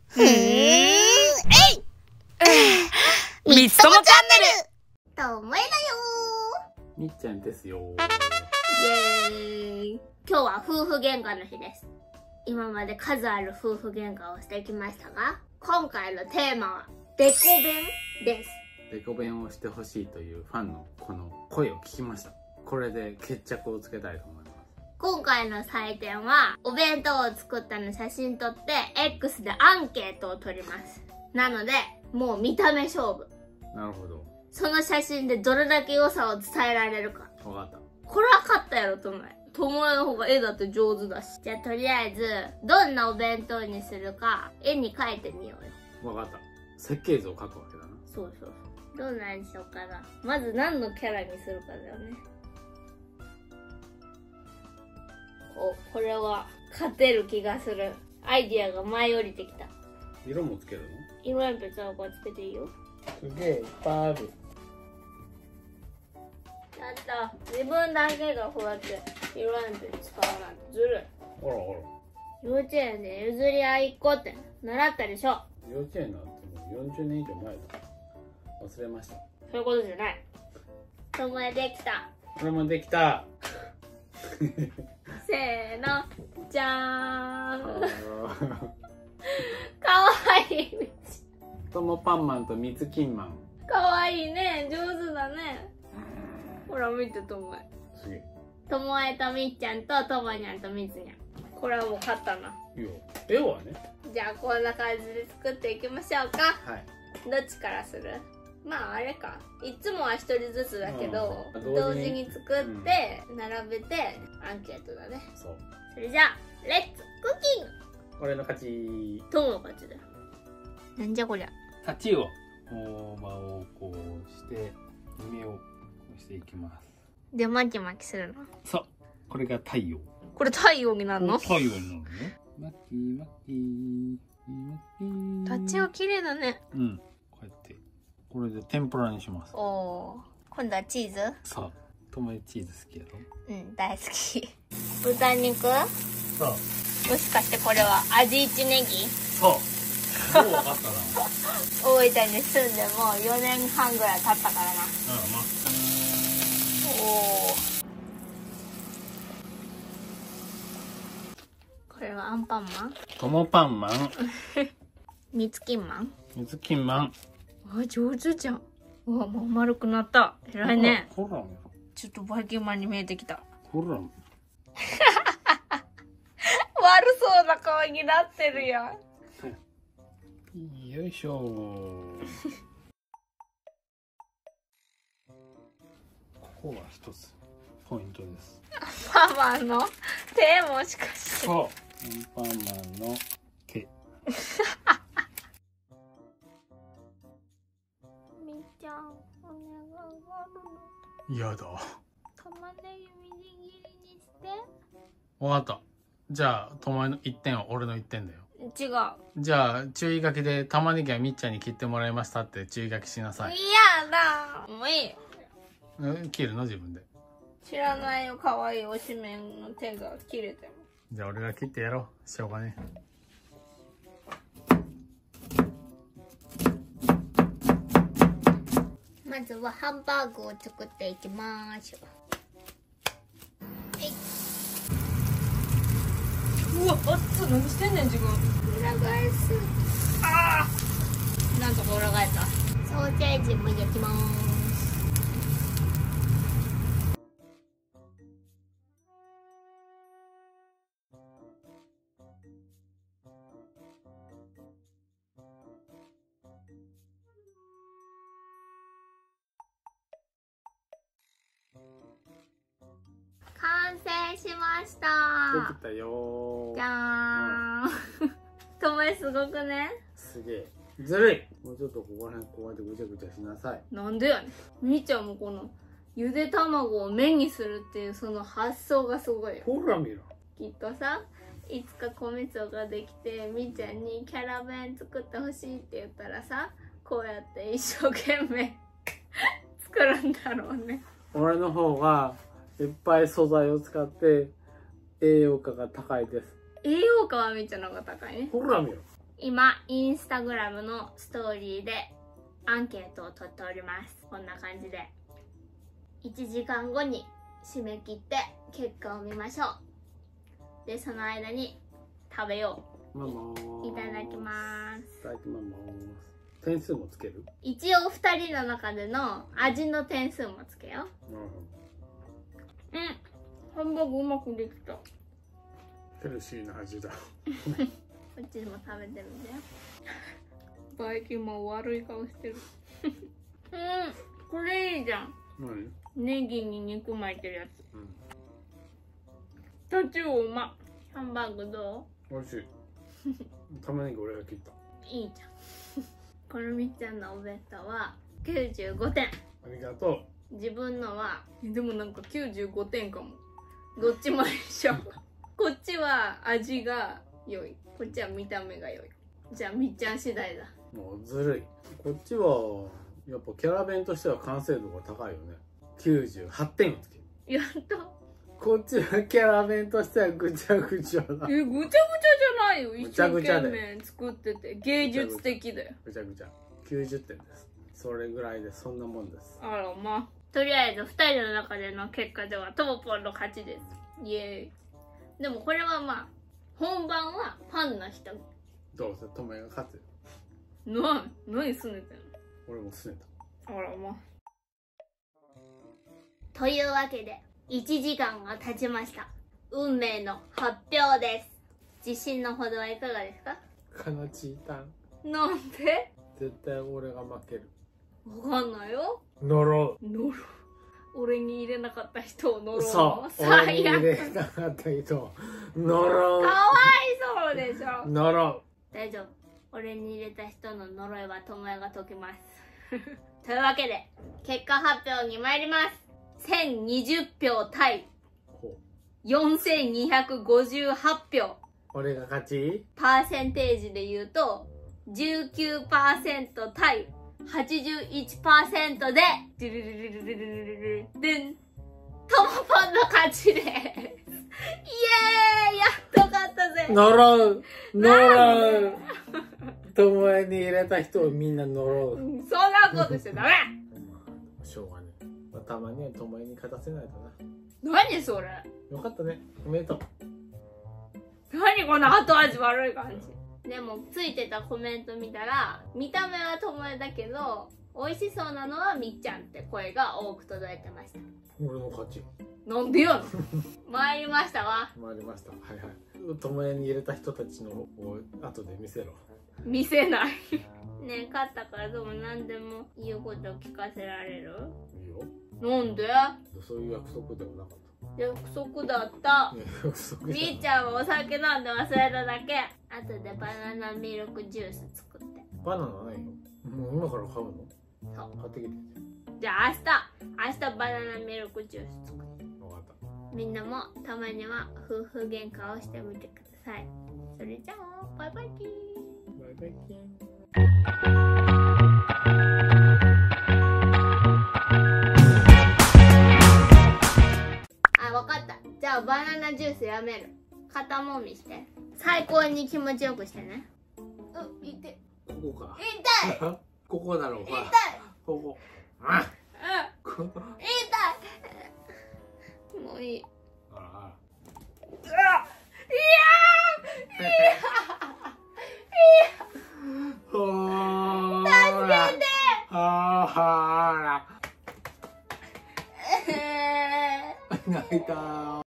みつともチャンネルともえだよみっちゃんですよ。 ー。イエーイ。今日は夫婦喧嘩の日です。今まで数ある夫婦喧嘩をしてきましたが、今回のテーマはデコ弁です。 デコ弁をしてほしいというファンのこの声を聞きました。これで決着をつけたいと思います。 今回の採点はお弁当を作ったの写真撮って X でアンケートを取ります。なのでもう見た目勝負。 なるほど。 その写真でどれだけ良さを伝えられるか。 わかった。 これは勝ったやろともえ。ともえの方が絵だって上手だし。じゃあとりあえずどんなお弁当にするか絵に描いてみようよ。 わかった。設計図を描くわけだな。 そうそうそう。どんなにしようかな。まず何のキャラにするかだよね。これは勝てる気がする。アイディアが舞い降りてきた。 色もつけるの？ 色鉛筆はこれつけていいよ。 すげえいっぱいある。 やった。自分だけがこうやって色鉛筆使うなんてずるい。 ほらほら。 幼稚園で譲り合いっ子って習ったでしょ。 幼稚園なんてもう40年以上前だ。忘れました。 そういうことじゃない。ともえできた。 これもできた。 せーの、じゃーん。かわいい。 ともパンマンとみつきんマン。 かわいいね。上手だね。ほら見てともえ。 すげえ。 ともえとみっちゃんとともにゃんとみつにゃん。これはもう勝ったな。 いいよ。絵はね。 じゃあこんな感じで作っていきましょうか。 はい。 どっちからする？まああれか。いつもは一人ずつだけど、 同時に同時に作って並べてアンケートだね。 そう。 それじゃあレッツクッキング。 俺の勝ち。 トモの勝ちだよ。なんじゃこりゃ。 勝ちを大葉をこうして目をこうしていきます。 で巻き巻きするの。 そう。これが太陽。 これ太陽になるの？ 太陽になるのね。巻き巻きタッチが綺麗だね。 うん。こうやってこれで天ぷらにします。 おお。今度はチーズ？ そう。ともえチーズ好きやろ？ うん大好き。豚肉？ そう。 もしかしてこれは味一ネギ？ そう。もう分かったな。 大分に住んでもう4年半ぐらい経ったからな。おお。これはアンパンマン？ ともパンマン。 みつきんマン？ みつきんマン。 あ上手じゃん。うわもう丸くなった。偉いね。 ほら。 ちょっとバイキンマンに見えてきた。 ほら。 悪そうな顔になってるやん。 よいしょ。ここが一つポイントです。 ママの手もしかして。 そう。アンパンマンの手。 みっちゃんお願いがあるの。 やだ。 玉ねぎみじん切りにして。 わかった。じゃあ、ともえの1点は俺の1点だよ。 違う。 じゃあ、注意書きで玉ねぎはみっちゃんに切ってもらいましたって注意書きしなさい。 嫌だ。もういい。 切るの自分で。 知らないよ、可愛いおしめの手が切れても。 じゃあ俺が切ってやろう。しょうがね。 まずはハンバーグを作っていきまーしょう。うわ、熱っ。何してんねん自分。裏返す。ああ。なんとか裏返った。ソーセージも焼きまーす。完成しましたできたよー。 じゃーん。ともえすごくね。 すげえ。ずるい。もうちょっとここら辺こうやってぐちゃぐちゃしなさい。 なんでやねん。みーちゃんもこのゆで卵を麺にするっていうその発想がすごいよ。 ほら見ろ。 きっとさ、いつか米粒ができてみーちゃんにキャラ弁作ってほしいって言ったらさ、こうやって一生懸命作るんだろうね。 俺の方がいっぱい素材を使って栄養価が高いです。 栄養価はみーちゃんの方が高いね。 ほら見ろ。 今インスタグラムのストーリーでアンケートを取っております。こんな感じで1時間後に締め切って結果を見ましょう。でその間に食べよう。いただきます。 いただきます。点数もつける？ 一応2人の中での味の点数もつけよう。ハンバーグうまくできた。 ヘルシーな味だ。 こっちも食べてるんだよ。バイキンも悪い顔してる。これいいじゃん。ネギに肉巻いてるやつ。タチウオうま。ハンバーグどう？美味しい。玉ねぎ俺が切った。いいじゃん。このみっちゃんのお弁当は95点。 ありがとう。自分のはでもなんか95点かも。どっちも一緒。こっちは味が良い。こっちは見た目が良い。じゃあみっちゃん次第だ。 もうずるい。こっちはやっぱキャラ弁としては完成度が高いよね。98点をつける。 やった。 こっちはキャラ弁としてはぐちゃぐちゃだ。 ぐちゃぐちゃじゃないよ。一生懸命作ってて芸術的だよ。 ぐちゃぐちゃ。90点です。それぐらいでそんなもんです。 あらまあ。とりあえず2人の中での結果ではともぽんの勝ちです。イエーイ。でもこれはまあ本番はファンの人。 どうせともえが勝つよ。 何すねてんの？ 俺もすねた。あらまあ。というわけで1時間が経ちました。運命の発表です。自信のほどはいかがですか？ かなちいたん。 なんで？ 絶対俺が負ける。 わかんないよ。 呪う。 俺に入れなかった人を呪うの。 そう。俺に入れなかった人を呪う。 かわいそうでしょ。 呪う。 大丈夫。俺に入れた人の呪いはともえが解きます。というわけで結果発表に参ります。1020票対4258票。 俺が勝ち？ パーセンテージで言うと 19% 対 81% でドゥルルルルルルルルルンともぽんの勝ちです。イエーイ、やっと勝ったぜ。 呪うともえに入れた人をみんな呪う。 そんなことしちゃダメ。 しょうがねえ。たまにはともえに勝たせないとな。何それ。 よかったね。おめでとう。 何この後味悪い感じ。でもついてたコメント見たら見た目はともえだけど美味しそうなのはみっちゃんって声が多く届いてました。 俺の勝ち。 なんでやの。参りましたわ。 参りました。はいはい。ともえに入れた人たちのを後で見せろ。 見せない。ねえ、勝ったからでも何でも言うこと聞かせられる？ いいよ。 なんで？ そういう約束でもなかった。 約束だった。 約束。 みーちゃんはお酒飲んで忘れただけ。あとでバナナミルクジュース作って。 バナナないよ。もう今から買うの？ そう。 買ってきて。 じゃあ明日バナナミルクジュース作って。 分かった。 みんなもたまには夫婦喧嘩をしてみてください。それじゃあバイバイキー。 バイバイキー。 わかった。じゃあバナナジュースやめる。肩もみして。最高に気持ちよくしてね。痛い。 ここか。 痛い。 ここだろう。 痛い。 ここ。あ。 痛い。もういい。 あいや。助けて。 泣いた。